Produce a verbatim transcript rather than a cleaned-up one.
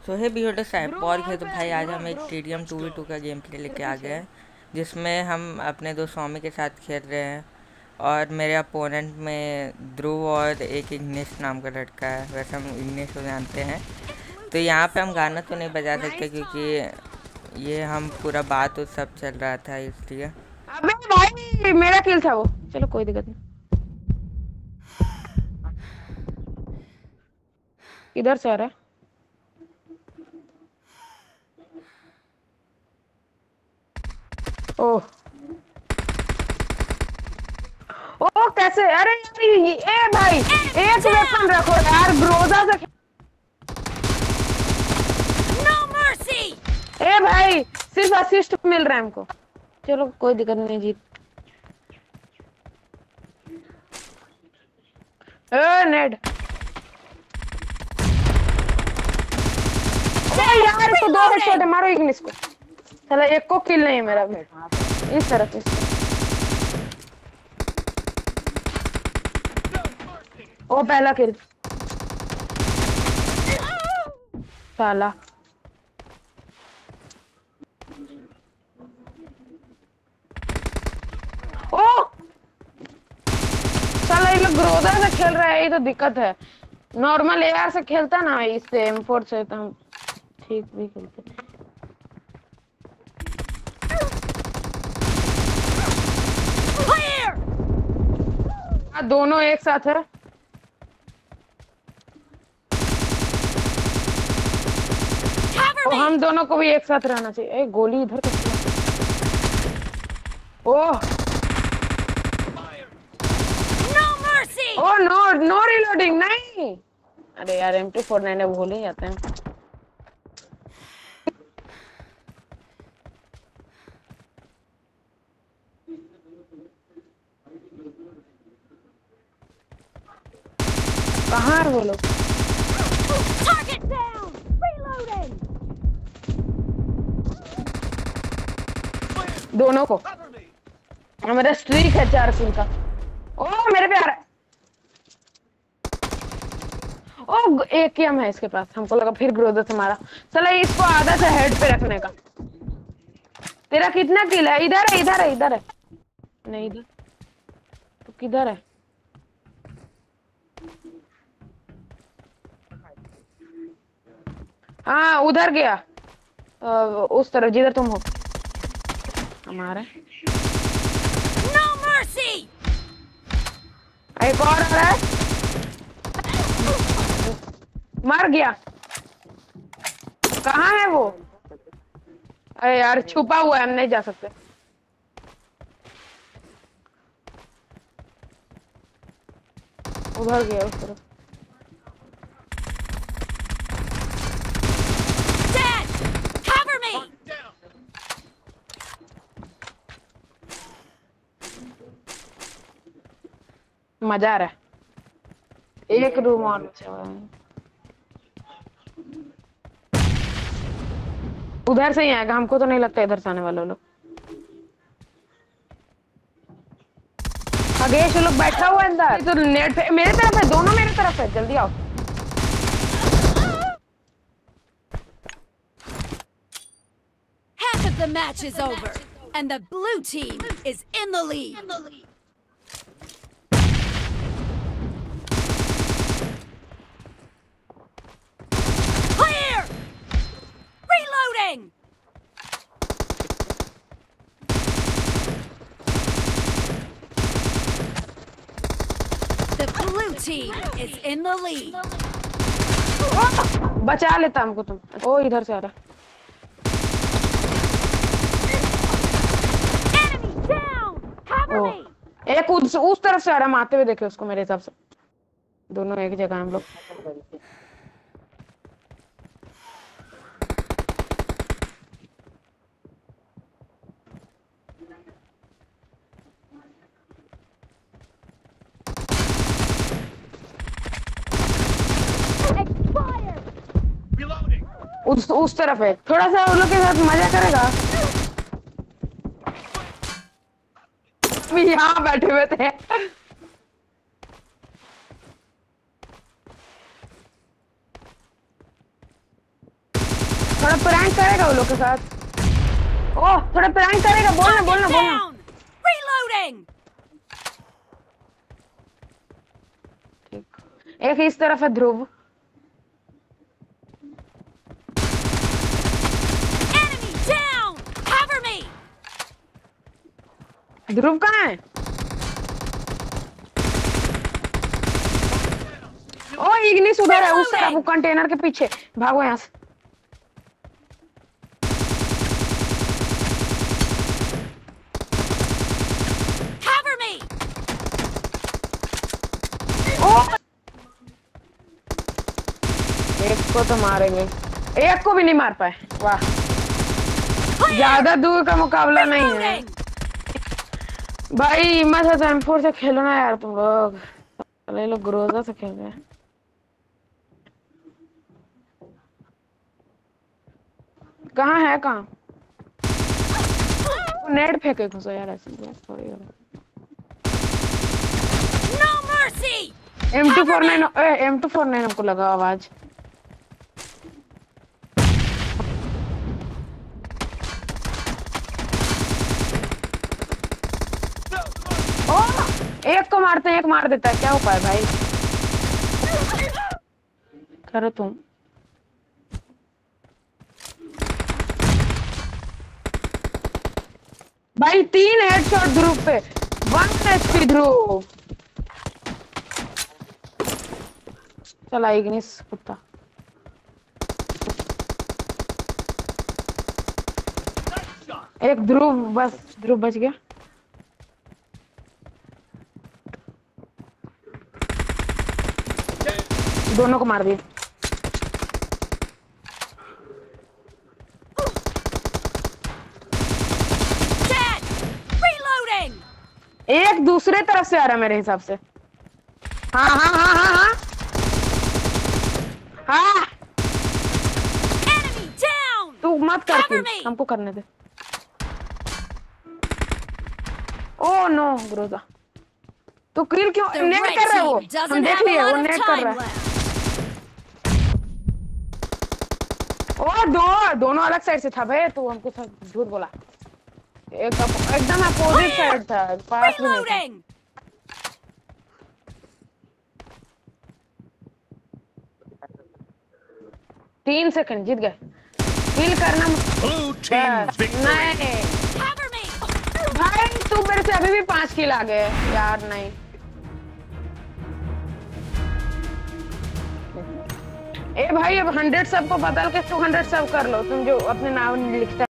सो है भी hotel cyborg है। तो भाई आज हम एक T D M two V two का गेम प्ले लेके आ गए हैं, जिसमें हम अपने दो स्वामी के साथ खेल रहे हैं और मेरे अपोनेंट में ध्रुव और एक इग्निश नाम का लड़का है। वैसे हम इग्निश को जानते हैं। तो यहाँ पे हम गाना तो नहीं बजा सकते क्योंकि ये हम पूरा बात उस सब चल रहा था, इसलिए। अबे भाई मेरा किल था वो। चलो कोई दिक्कत नहीं। इधर से आ रहा है। ओह ओ कैसे? अरे यार ए भाई एक वेपन रखो यार, ग्रोजा से। No mercy! ए भाई सिर्फ असिस्ट मिल रहा है हमको। चलो कोई दिक्कत नहीं, जीत। ए नेड यार, इसको दो हेडशॉट है, मारो इग्निस को। चलो एक को किल नहीं है मेरा भी। इस तरफ इस तरफ। ओ पहला किल साला। ओ साला ये लोग ग्रोजा से खेल रहा है, ये तो दिक्कत है। नॉर्मल एआर से खेलता ना इससे एम फोर से तो हम ठीक भी खेलते। हाँ दोनों एक साथ है। ओ, हम दोनों को भी एक साथ रहना चाहिए। ए, गोली इधर कैसे? Oh oh no no reloading नहीं। अरे यार एम टू फोर नाइन भूल ही जाते हैं। कहाँ है वो लोग? दोनों को। मेरा स्ट्रीक है चार किल का। ओ मेरे पे आ रहा है। ओ एक एम है इसके पास। हमको लगा फिर ग्रोजा से मारा। चला इसको आधा से हेड पे रखने का। तेरा कितना किल है? इधर है इधर है इधर है। नहीं इधर तो किधर है? हाँ उधर गया। आ, उस तरफ जिधर तुम हो। हमारा No mercy! एक और आ रहा है। मर गया। कहाँ है वो? अरे यार छुपा हुआ है, हम नहीं जा सकते। उधर गया उस तरफ। मजा आ रहा है। एक रूम और बचा हुआ है। उधर से ही आएगा, हमको तो नहीं लगता इधर से आने वाले लोग। अगेश लोग बैठा हुआ है अंदर। तो नेट पे मेरे तरफ है, दोनों मेरे तरफ है। जल्दी आओ। Half of the match is over, and the blue team is in the lead. Clear! Reloading! The blue team is in the lead. बचा लेता हमको तुम। ओ इधर से आ रहा। ओ, एक उस, उस तरफ से आ रहा। मारते हुए देखे उसको। मेरे हिसाब से दोनों एक जगह हम लोग। उस उस तरफ है। थोड़ा सा उन लोग के साथ मजा करेगा। अभी यहाँ बैठे हुए थे। थोड़ा प्रैंक करेगा वो लोग के साथ। ओह थोड़ा प्रैंक करेगा, बोलना बोलना बोलना। Reloading. ठीक, एक इस तरफ है ध्रुव। Enemy down. Cover me. ध्रुव कहाँ है? ओ इग्निस उधर है, उस तरफ, वो कंटेनर के पीछे। भागो यहाँ से। Cover me. ओ एक को तो मारेंगे, एक को भी नहीं मार पाए। वाह, ज्यादा दूर का मुकाबला नहीं है भाई। हिम्मत है तो एम फोर से खेलो ना यार तुम लोग। ये लोग ग्रोजा से खेल रहे हैं। कहाँ है कहाँ? नेट फेंके घुसो यार ऐसे थोड़ी। No mercy. M two four nine M two four nine हमको लगा आवाज। ओ एक को मारते हैं, एक मार देता है, क्या उपाय भाई करो तुम। भाई तीन हेडशॉट ध्रुव पे, वन एचपी ध्रुव। चला इग्निस कुत्ता। एक ध्रुव, बस ध्रुव बच गया। दोनों को मार दिए। एक दूसरे तरफ से आ रहा मेरे हिसाब से। हाँ हाँ हाँ हाँ हाँ हाँ। तू मत कर, हमको करने दे। ओह नो ग्रोजा, तू किल क्यों नेट कर रहा है? वो हम देख लिए, वो नेट कर रहा है। ओ दो दोनों अलग साइड से था भाई, तू हमको झूठ बोला। एक एकदम अपोजिट साइड था, पास भी नहीं था। तीन सेकंड जीत गए। किल करना नहीं भाई, तू मेरे से अभी भी पांच किल आ गए यार। नहीं ए भाई, अब हंड्रेड सब को बदल के टू हंड्रेड सब कर लो तुम, जो अपने नाम लिखता